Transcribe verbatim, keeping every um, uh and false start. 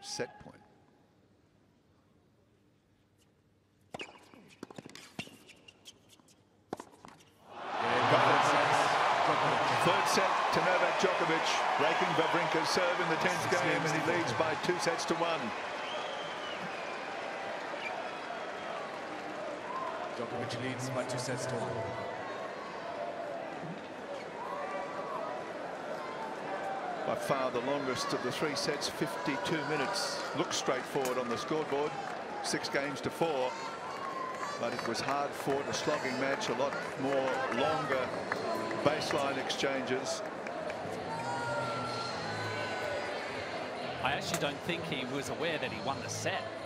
set point. Third set to Novak Djokovic, breaking Wawrinka's serve in the tenth game, and he leads by two sets to one. Djokovic leads by two sets to one. By far the longest of the three sets, fifty-two minutes. Looks straightforward on the scoreboard, six games to four. But it was hard fought, a slogging match, a lot more longer baseline exchanges. I actually don't think he was aware that he won the set.